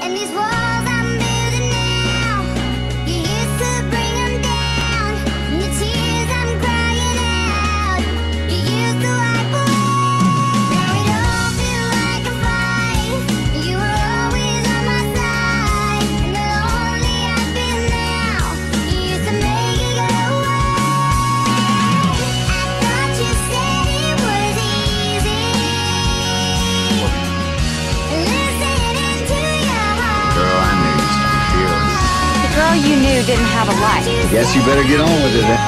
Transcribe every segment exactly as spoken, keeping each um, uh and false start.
And these walls I'm building now, you used to bring them down. And the tears I'm crying out, you used to wipe away. Now it all feels like a fight, you were always on my side. And the lonely I feel now, you used to make it go away. I thought you said it was easy, listening to your heart. Girl, I knew you some feelings. The girl you knew didn't have a life. Guess you better get on with it then.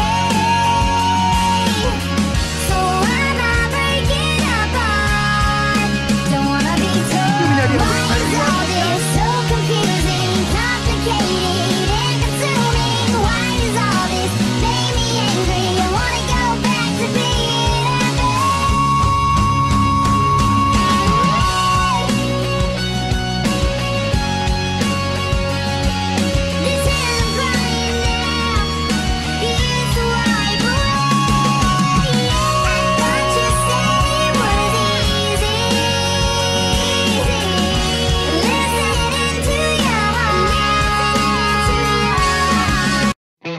So I'm not breaking apart. Don't wanna be told why is all this so confusing, complicated and consuming? Why does all this make me angry? I wanna go back to being happy. This is I'm crying now, you used to wipe away. I thought you said it was easy, listening to your heart.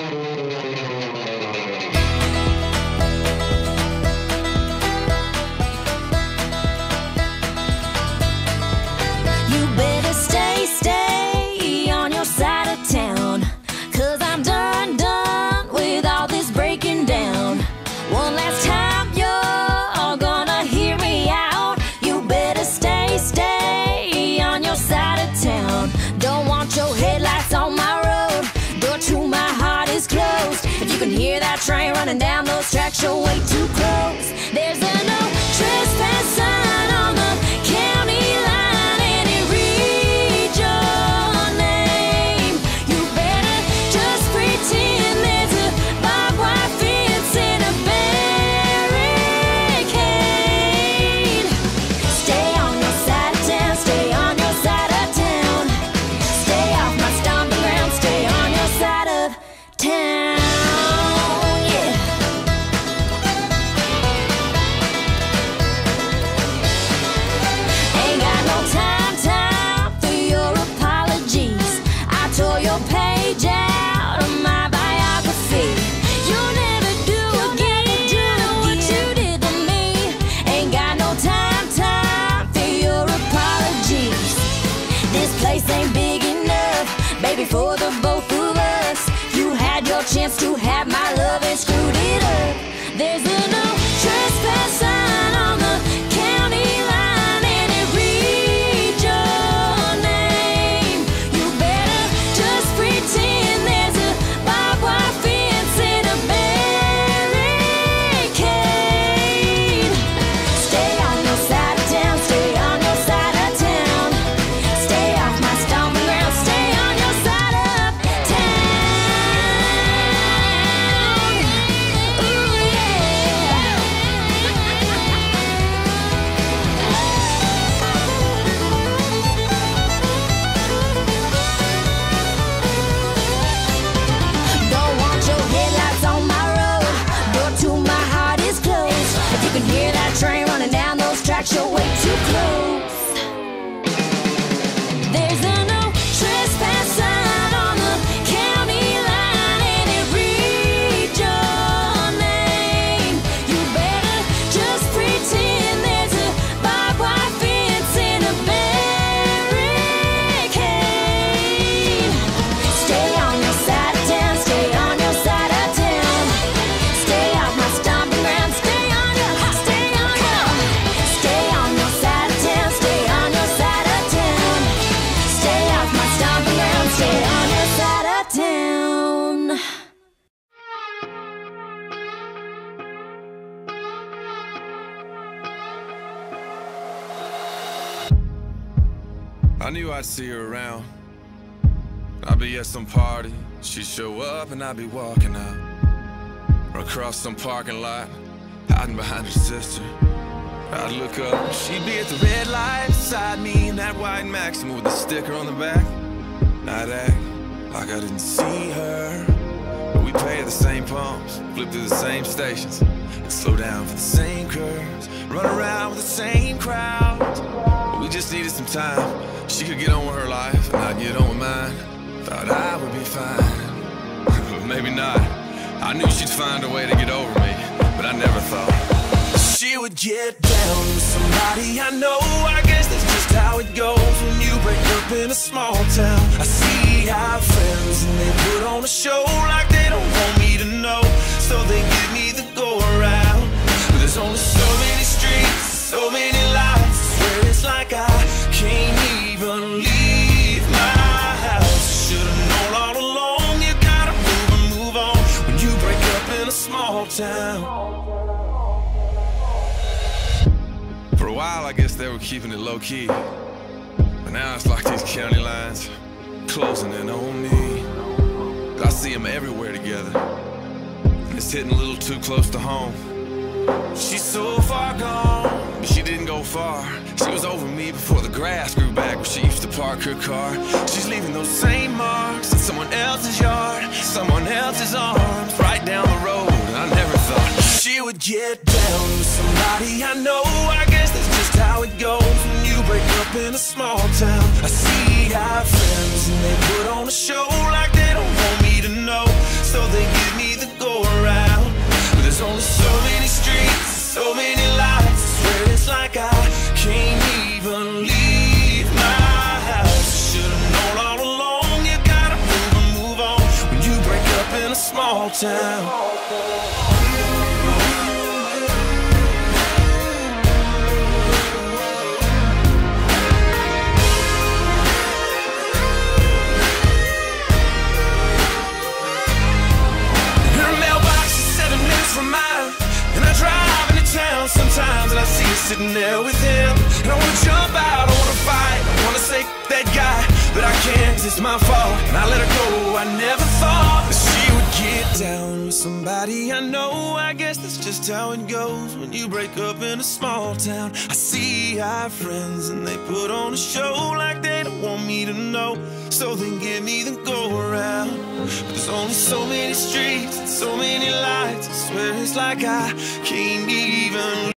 You better stay, stay on your side of town, 'cause I'm done, done with all this breaking down. One last time, you're gonna hear me out. You better stay, stay on your side of town. Don't want your headlights on my road, door to my heart is closed. If you can hear that train running down those tracks, you're way too close. There's a no trespass sign on the county line, and it reads your name. You better just pretend there's a barbed wire fence and a barricade. Stay on your side of town, stay on your side of town. Stay off my stomping ground, stay on your side of town. Yeah. Ain't got no time, time for your apologies. I tore your page out of my biography. You'll never do again what you did to me. Ain't got no time, time for your apologies. This place ain't big enough, baby, for the both of us. You had your chance to have my love and screwed it up. There's a no trespass sign on the county line, and it reads your name. You better just pretend there's a barbed wire fence and a barricade. Stay on your side of town, stay on your side of town. Stay off my stomping ground, stay on your side of town. Ooh, yeah. Don't want your headlights on my road, door to my heart is closed. If you can hear that train running down those tracks, you're way too close. There's a no trespass sign on the county line, and it reads your name. You better just pretend there's a barbed wire fence and a barricade. Stay on your side of town, stay on your side of town. Stay off my stomping ground, stay on your, stay on your, stay on your side of town, stay on your side of town. Stay off my stomping ground, stay on your side of town. I knew I'd see her around. I'd be at some party, she'd show up and I'd be walking out. Or across some parking lot, hiding behind her sister. I'd look up, she'd be at the red light beside me in that white Maxima with a sticker on the back. And I'd act like I didn't see her, but we pay at the same pumps, flip through the same stations, and slow down for the same curves, run around with the same crowd. But we just needed some time She could get on with her life and I'd get on with mine. Thought I would be fine, but maybe not. I knew she'd find a way to get over me, but I never thought she would get down with somebody I know. I guess that's just how it goes when you break up in a small town. I see our friends and they put on a show like they don't want me to know, so they give me the go around. But there's only so many streets, so many lights, I swear it's like I can't even leave my house. Should've known all along, you gotta move and move on when you break up in a small town. For a while, I guess they were keeping it low-key, but now it's like these county lines closing in on me. I see them everywhere together, and it's hitting a little too close to home. She's so far gone, but she didn't go far. She was over me before the grass grew back where she used to park her car. She's leaving those same marks in someone else's yard, someone else's arms, right down the road. And I never thought she would get down with somebody I know. I guess that's just how it goes when you break up in a small town. I see our friends and they put on a show like they don't want me to know, so they give me the go around. But there's only so many streets, so many lights, I swear it's like I can't even leave my house. Should've known all along, you gotta move and move on when you break up in a small town. Sometimes and I see her sitting there with him, and I wanna jump out, I wanna fight, I wanna say that guy, but I can't, 'cause it's my fault, and I let her go. I never thought that she would get down with somebody I know. I guess that's just how it goes when you break up in a small town. I see our friends and they put on a show like they don't want me to know, so they give me the go around. But there's only so many streets and so many lights, I swear it's like I can't even